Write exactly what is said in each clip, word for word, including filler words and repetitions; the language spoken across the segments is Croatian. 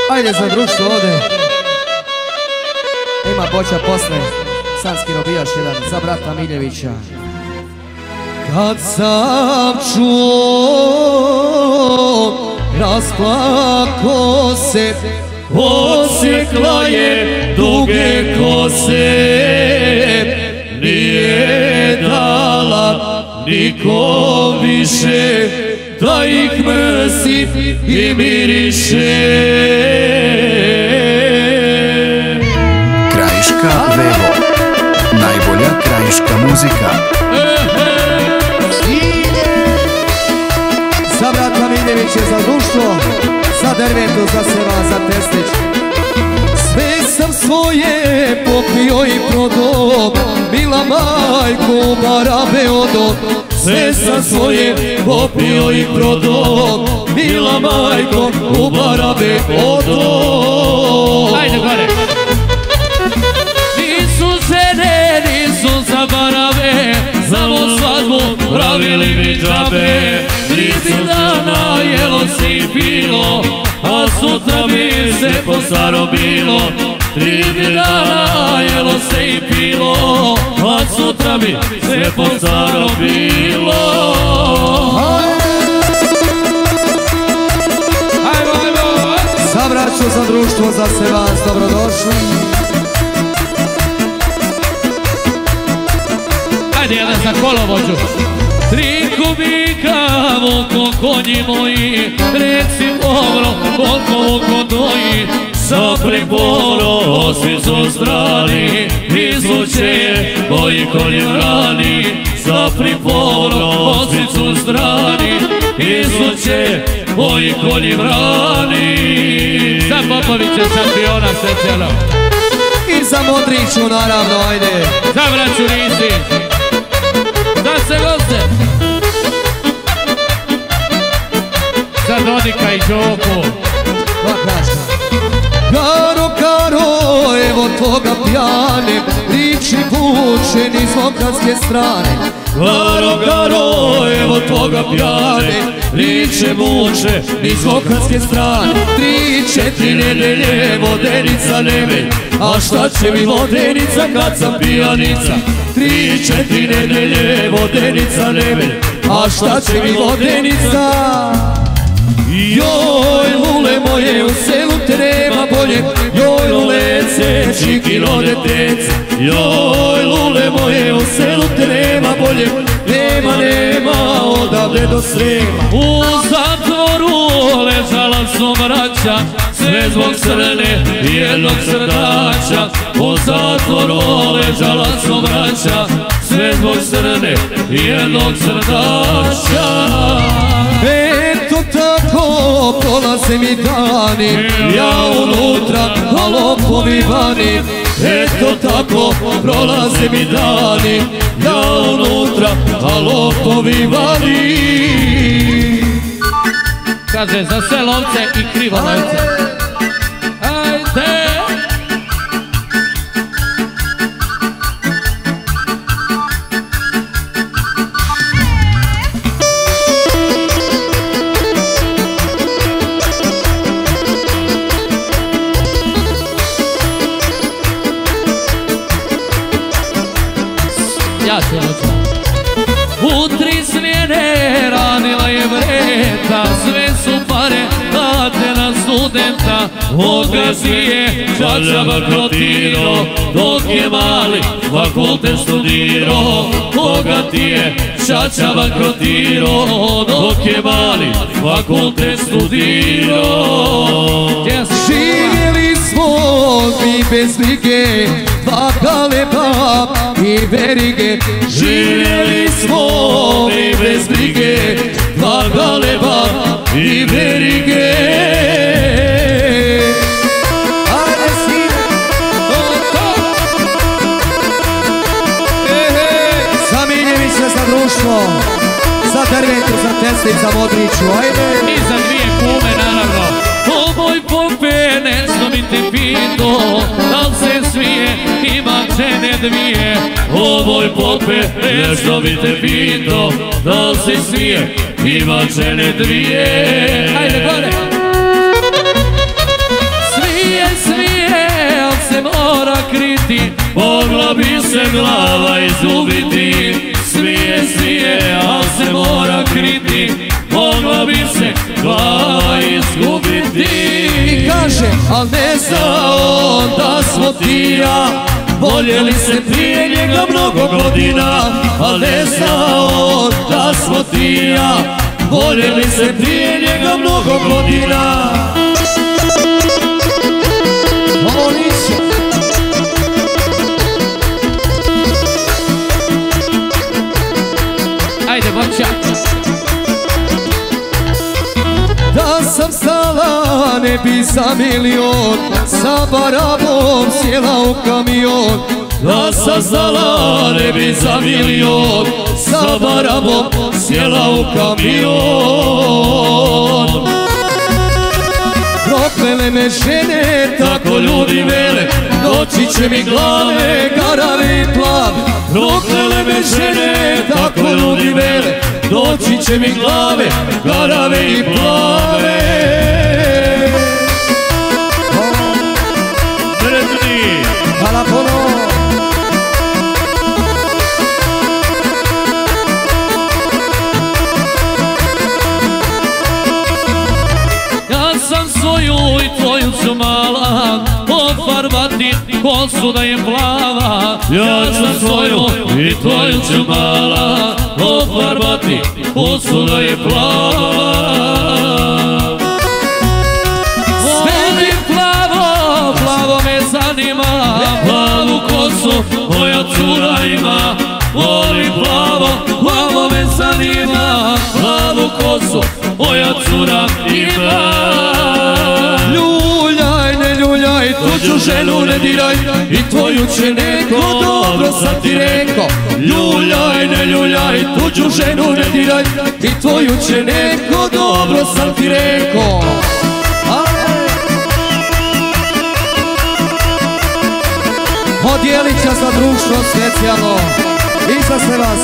Ajde za društvo ovde. Ima boća posle. Sanski robijaš jedan za brata Miljevića. Kad sam čuo rasplako se, osjekla je duge kose, nije dala niko više da ih mrsi i miriše. Krajiška Vevo, najbolja krajiška muzika. Za brata Miljevića, za društvo, za Dervetu, za Seva, za Testić. Sve sam svoje popio i prodao, mila majko barabe odo. Sve sam svoje popio i prodao, mila majko u barabe odo. Ajde gore. Nisu žene, nisu za barabe, samo svadbu pravili mi džabe. Tri dana jelo si pilo, a sutra bi se po staro bilo. Tri dana jelo se i pilo, a sutra bi se po staro bilo. Ajmo, ajmo! Za braću, za društvo, za sve vas, dobrodošli. Ajde jedan za kolovođu. Tri kubika vuko konji moji, reci dobro koliko vuko doji. Sa priporo svi su strani, izvuče je moji konji vrani. Sa priporo svi su strani, izvuče je moji konji vrani. Za Popovića šampiona specijalno. I za Modriću naravno, ajde. Za braću Risi. Da se goste. Za Dodika i Đoku. Pa kaže. Karo, karo, evo toga pjane, riči vuče niz okranske strane. Karo, karo, evo toga pjane, riče vuče niz okranske strane. Tri, četiri nedelje, vodenica nemelj, a šta će mi vodenica kad sam pijanica? Tri, četiri nedelje, vodenica nemelj, a šta će mi vodenica? Joj, lule moje, u selu te nema bolje, joj, lulece, čikino detece. Joj, lule moje, u selu te nema bolje, nema, nema, odavde do Srema. U zatvoru ležala su braća, sve zbog crne i jednog srdača. U zatvoru ležala su braća, sve zbog crne i jednog srdača. Eto tako prolaze mi dani, ja unutra, a lopovi vani. Eto tako prolaze mi dani, ja unutra, a lopovi vani. Kaže za sve lovce i krivolovce. Ajde! Ja se noću. U tri smjene radila je vreta, sve su pare date na studenta. Od gazije čačava krotiro, dok je mali fakultet studirao. Koga ti je čačava krotiro, dok je mali fakultet studirao. Živjeli smo mi bez brige, dva kaleba i verige. Živjeli smo mi bez brige, dva kaleba i verige. Ajde sine, za Miljevića, za društvo, za Dervetu, za Testić, za Modriću, ajde. I za dvije kume naravno. O moj Pope, nešto mi te pito, da li se smije, ima žene dvije. O moj Pope, nešto mi te pito, da li se smije, ima žene dvije. Ajde gore. glava izgubiti, smije, smije, al se mora kriti, mogla bi se glava izgubiti. I kaže, al ne zna on da smo ti i ja voljeli se prije njega mnogo godina, al ne zna on da smo ti i ja voljeli se prije njega mnogo godina. Ovo nisu. Ajde, bačak. Da sam stala ne bi za milion, sa barabom sjela u kamion. Da sam stala ne bi za milion, sa barabom sjela u kamion. Proklele me žene, tako ljudi vele, doći će mi glave, garave i plave. Proklele me žene, tako ljudi vele, doći će mi glave, garave i plave. Sretni! Hvala puno! Ja sam svoju i tvoju ću mala ofarbati, kosu da je plava. Ja sam svoju i tvoju ću mala ofarbati, kosu da je plava. Sve plavo, plavo me zanima, plavu kosu moja cura ima. Volim plavo, plavo me zanima, plavu kosu moja cura ima. Ljuljaj, ne ljuljaj, tuđu ženu ne diraj, i tvoju će neko, dobro sam ti reko. Ljuljaj, ne ljuljaj, tuđu ženu ne diraj, i tvoju će neko, dobro sam ti reko. Od Jelića za društvo specijalno i za sve vas.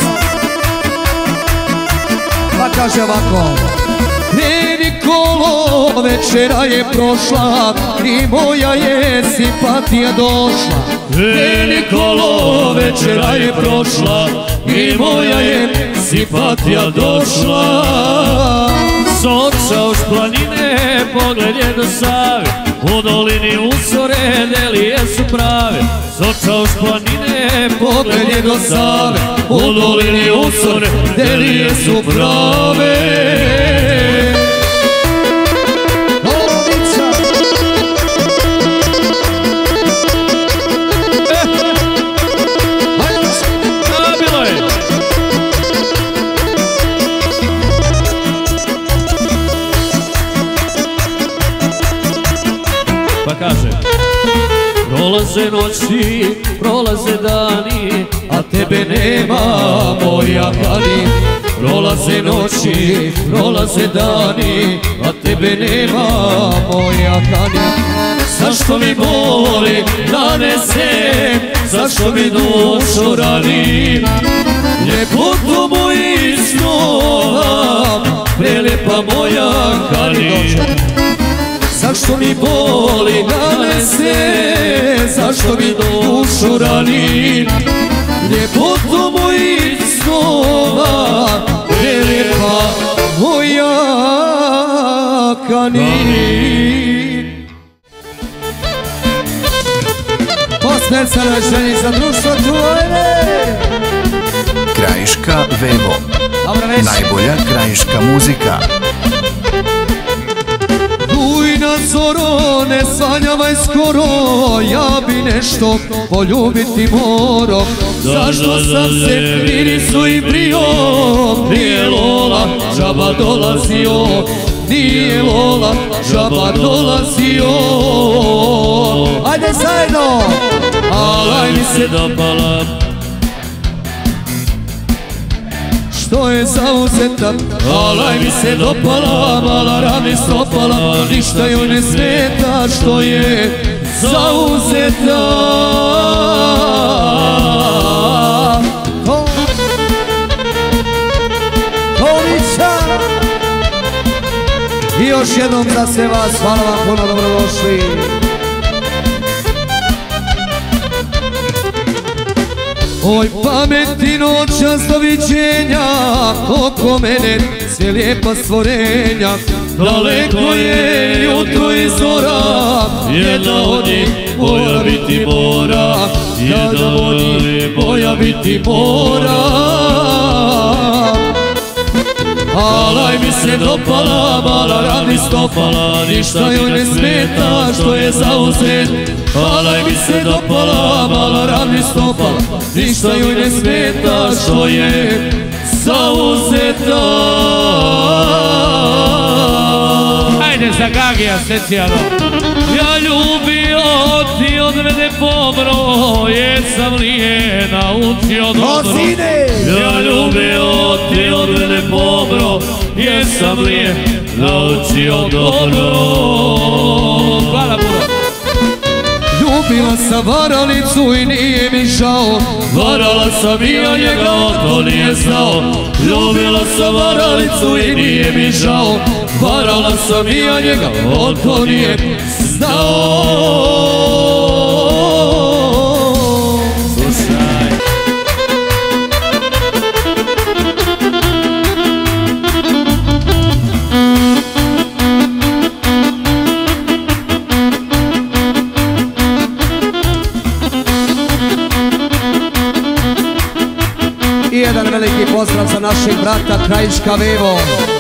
Pa kaže ovako: ne Nikolo, večera je prošla i moja je simpatija došla. Ne Nikolo, večera je prošla i moja je simpatija došla. Soča uz planine, pogled je do Save, u dolini usore, delije su prave. Soča uz planine, Pogled je do Save, u dolini usore, delije su prave. Prolaze noći, prolaze dani, a tebe nema, moja Hani. Prolaze noći, prolaze dani, a tebe nema, moja Hani. Zašto mi boli nanese, zašto mi dušu rani? Ljepotu mojih snova, prelijepa moja Hani. Zašto mi boli nanese, zašto mi dušu rani? Ljepotu mojih snova, prelijepa moja Hani. Po specijalnoj želji za društvo tvoje. Krajiška Vevo. Najbolja krajiška muzika. Duj na zoro, ne sanjavaj skoro, ja bi nešto poljubiti moro. Zašto sam se pririsu i brio, nije Lola džaba dolazio, nije Lola džaba dolazio. Ajde zajedno! Alaj mi se dopala, što je zauzeta, alaj mi se dopala, mala rami stopala, ništa joj ne sveta, što je zauzeta. Tolića! I još jednom za sve vas, hvala vam puno, dobrodošli. Oj pameti noćas doviđenja, oko mene sve lijepa stvorenja. Daleko je jutro i zora, jedna od njih moja biti mora, jedna od njih moja biti mora. Alaj mi se dopala, mala radi stopala, ništa joj ne smeta što je zauzet. Alaj mi se dopala, mala radi stopala, ništa joj ne smeta što je zauzeta. Ajde za Gagija specijalno. Ja ljubio ti od mene pomro, jesam li je naučio dobro. Ja ljubio ti od mene pomro, jesam li je naučio dobro. Hvala puno. Ljubila sam varalicu i nije mi žao, varala sam i ja njega, on to nije znao. Ljubila sam varalicu i nije mi žao, varala sam i ja njega, on to nije znao. Slušaj. I jedan veliki pozdrav za našeg brata Krajiška Vevo.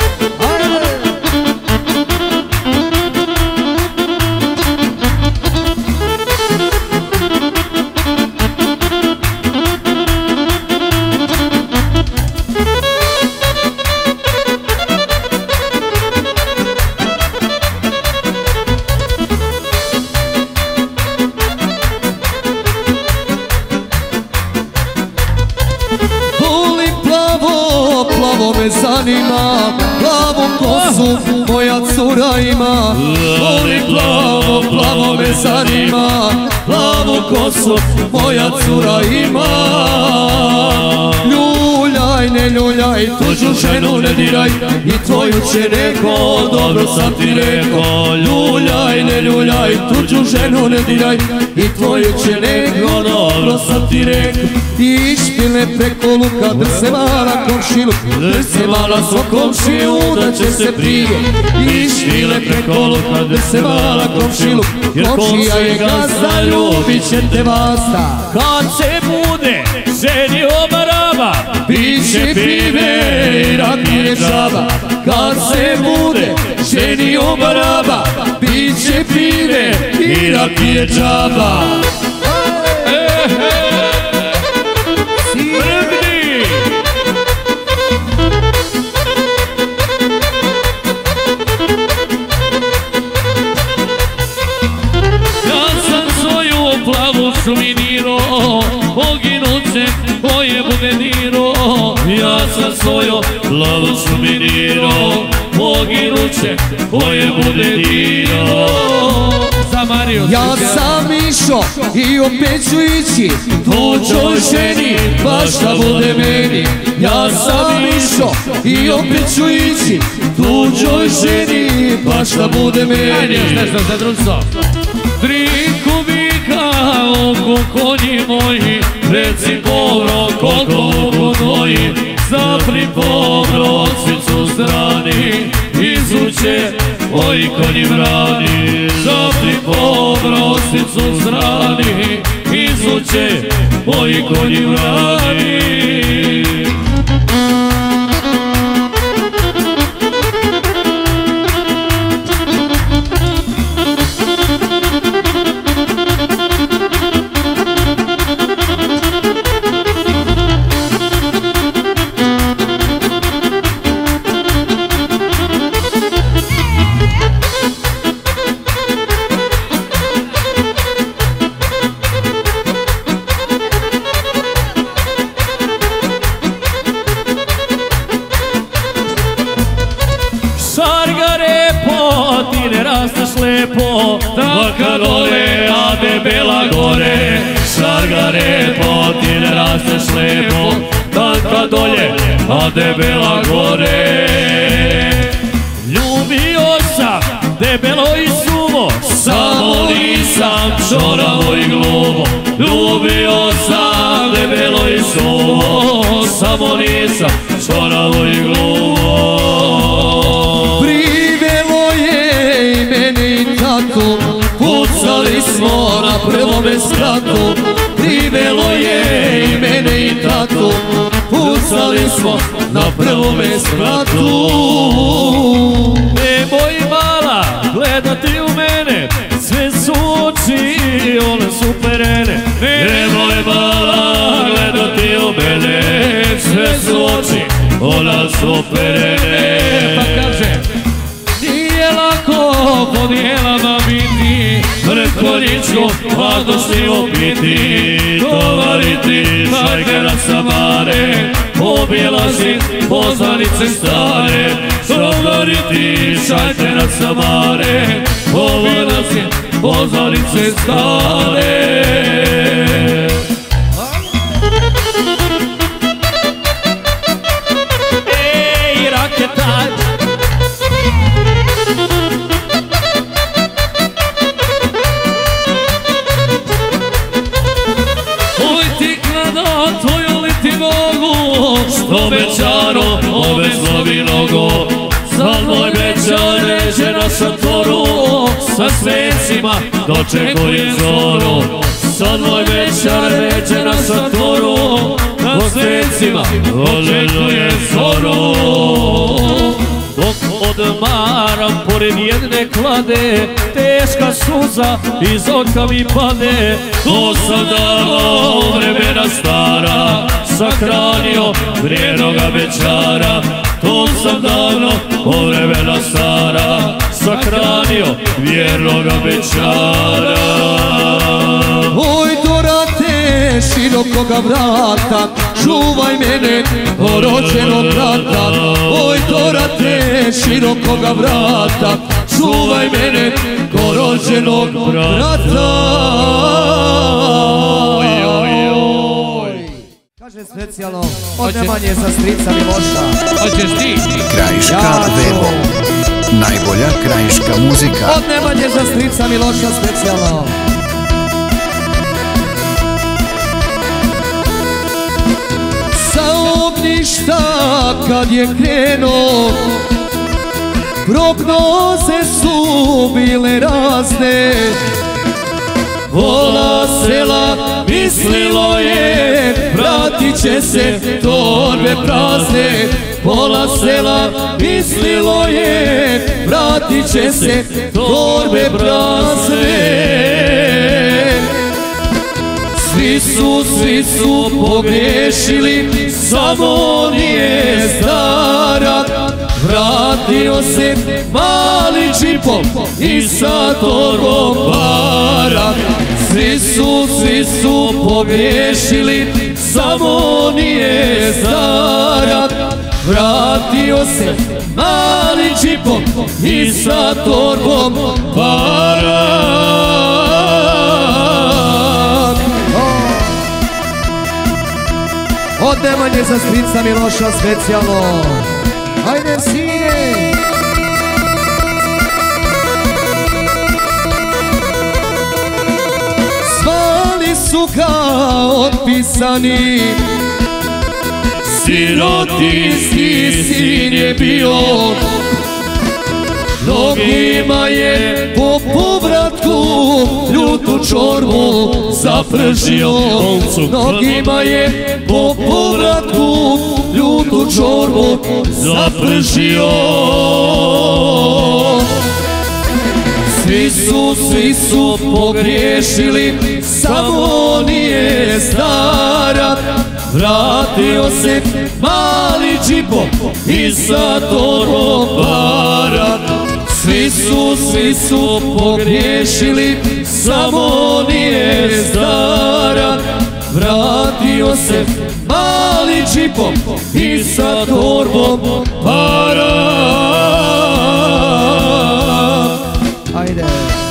Me zanima, plavu kosu moja cura ima. Volim plavo, plavo me zanima, plavu kosu moja cura ima. Ljuljaj, ne ljuljaj, tuđu ženu ne diraj, i tvoju će neko, dobro sam ti rekao. Ljuljaj, ne ljuljaj, tuđu ženu ne diraj, i tvoju će neko, dobro sam ti rekao. I špilne preko luka, drse mala komšiluk, drse mala svog komšiju, da će se prije. I špile preko luka, drse mala komšiluk, komšija je gazda, ljubit će te vasta. Kad se bude ženio baraba, bit će pive i rakije džaba. Kad se bude ženio baraba, bit će pive i rakije džaba. Šuminiro, poginuće koje bude diro. Ja sam svoju plavu šuminiro, poginuće koje bude diro. Ja sam išao i opet ću ići tuđoj ženi, baš da bude meni. Ja sam išao i opet ću ići tuđoj ženi, baš da bude meni. Ajde još nešto za društvo. Tri kubika oko konji moji, reci povro koliko oko tvoji. Zapri povro osicu strani, izuće moji konji vrani. Zapri povro osicu strani, izuće moji konji vrani. Lepo, taka dole, a debela gore. Šargare, ti ne rasteš lepo, taka dolje, a debela gore. Ljubio sam debelo i suvo, samo nisam čoravo i gluvo. Ljubio sam debelo i nisam čoravo i gluvo. Privelo je i mene i tatu, pucali smo na prvome spratu. Privelo je i mene i tatu, pucali smo na prvome spratu. Nemoj mala gledati u mene, sve su oči, one su perene. Nemoj mala gledati u mene, sve su oči, ona su perene. Pa kaže, nije lako po dijelama biti, mrkoličko vadošnjivo piti, tovariti šajkera sa bare, obilazi poznanice stare, tovariti šajkera sa bare, obilazi poznanice stare. Ej, raketaj! Što večaro ovezlo bi nogo, sad moj večar reže na šatoru, sa svecima dočekuje zoru. Sad moj večar reže na šatoru, na svecima dočekuje zoru. Dok odmaram pored jedne klade, teška suza iz oka mi pade. To sam davao vremena stara, sahranio vrijenoga večara. To sam davno o vremena stara, sahranio vjernoga večara. Oj Dorate, širokoga vrata, čuvaj mene porođenog brata. Oj Dorate, širokoga vrata, čuvaj mene porođenog brata. Kaže specijalno od Nemanje za strica Miloša. Hoćeš ti? Krajiška Vevo. Najbolja krajiška muzika. Od Nemanje za strica Miloša specijalno. Sa ognjišta kad je krenuo, prognoze su bile razne. Pola sela mislilo je, vratit će se torbe prazne. Pola sela mislilo je, vratit će se torbe prazne. Svi su, svi su pogriješili, samo nije stara. Vratio se mali džipom i sa torbom para. Svi su, svi su pogriješili, samo nije stara. Vratio se mali džipom i sa torbom para. Od Nemanje za strica Miloša specijalno. Ajde sine! Zvali su ga otpisani, sirotinski sin je bio. Mnogima je po povratku ljutu čorbu zapržio. Mnogima je po povratku ljutu čorbu zapržio. Svi su, svi su pogriješili, samo nije stara. Vratio se mali džipom i sa torbom para. Svi su, svi su pogriješili, samo nije stara. Vratio se mali džipom i sa torbom para. Ajde.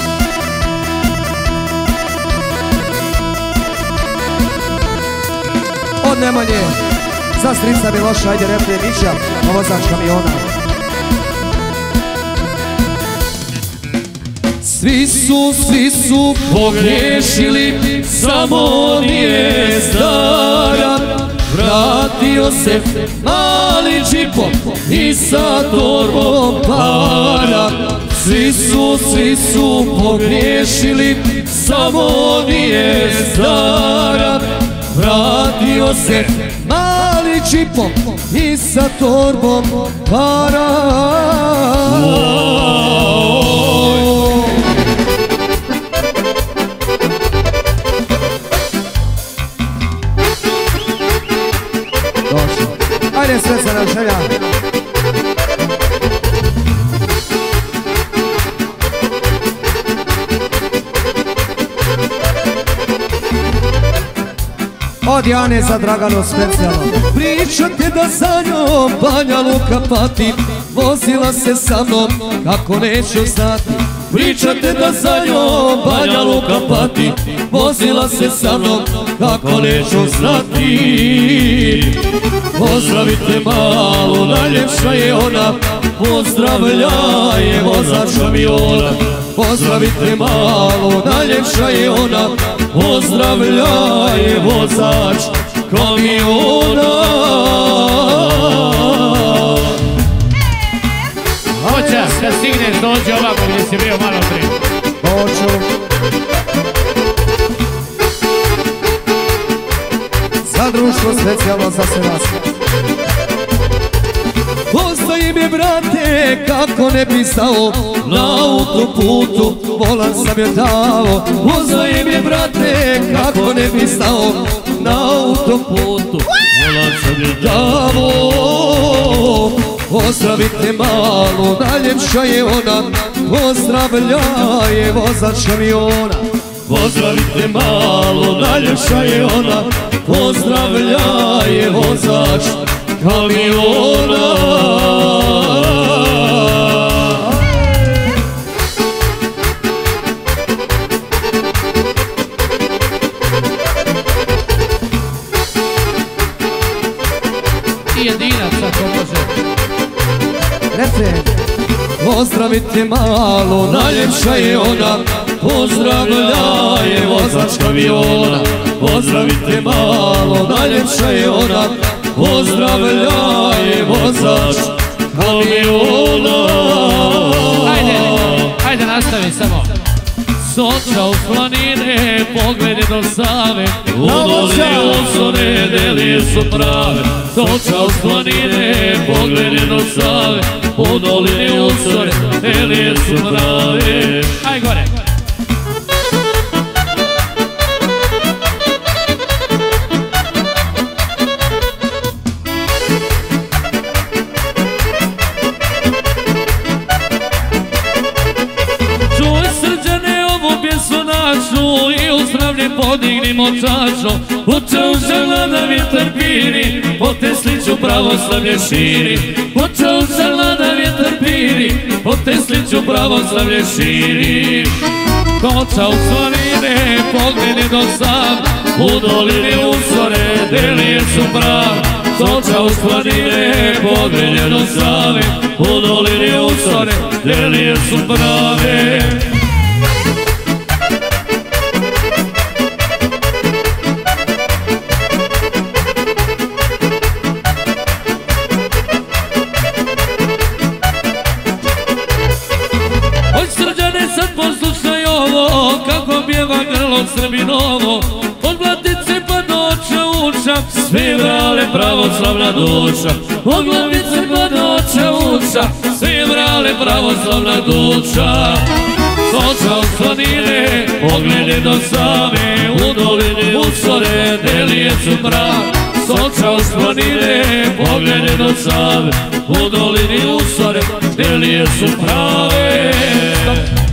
Od Nemanje za strica Miloša, ajde replije Mića, vozač kamiona. Svi su, svi su pogriješili, samo nije stara. vratio se mali džipom i sa torbom para. Svi su, svi su pogriješili, samo nije stara. Vratio se mali džipom i sa torbom para. Ajde sve se nam želja. Od Jane za Draganu specijalno. Pričate da za njom Banja Luka pati, vozila se sa mnom kako neću znati. Pričate da za njom Banja Luka pati, vozila se sa mnom kako neću znati. Pozdravite malu, najljepša je ona, pozdravlja je vozač kamiona. Pozdravite malu, najljepša je ona, pozdravlja je vozač kamiona. Hoća, kad stigneš dođe ovako gdje si bio malo prije. Hoću. Za društvo specijalno za sve vas. Ostaje mi brate, kako ne bi stao, na autoputu volan sam je dao. Ostaje mi brate, kako ne bi stao, na autoputu volan sam je dao. Pozdravite malu, najljepša je ona, pozdravlja je vozač kamiona. Pozdravite malu, najljepša je ona, pozdravlja je vozač kamiona. I jedinac ako može. Refren. Pozdravite malu, najljepša je ona, pozdravlja je vozač kamiona. Pozdravite malu, najljepša je ona, pozdravlja je vozač kamiona. Ajde, ajde nastavi samo. Soča uz planine, pogledi do Save, u dolini usone, delije su prave. Soča uz planine, pogledi do Save, u dolini usone, delije su prave. Aj gore. I uzdravlje podignimo čašo, počeo žela da vjetar piri, po Tesliću pravoslavlje širi. Počeo žela da vjetar piri, po Tesliću pravoslavlje širi. Koča u Svanine, pogledi do Save, u dolini usore, delije su prave. Koča u Svanine, pogledi do Save, u dolini usore, delije su prave. Kako pjeva grlo Srbinovo, od Blatice pa do Čauča, svi vrale pravoslavna duša. Od Blatice pa do Čauča, svi vrale pravoslavna duša. Soča u Svanine, pogledi do Save, u dolini usore, delije su prave. Soča u Svanine, pogledi do Save, u dolini usore, delije su prave.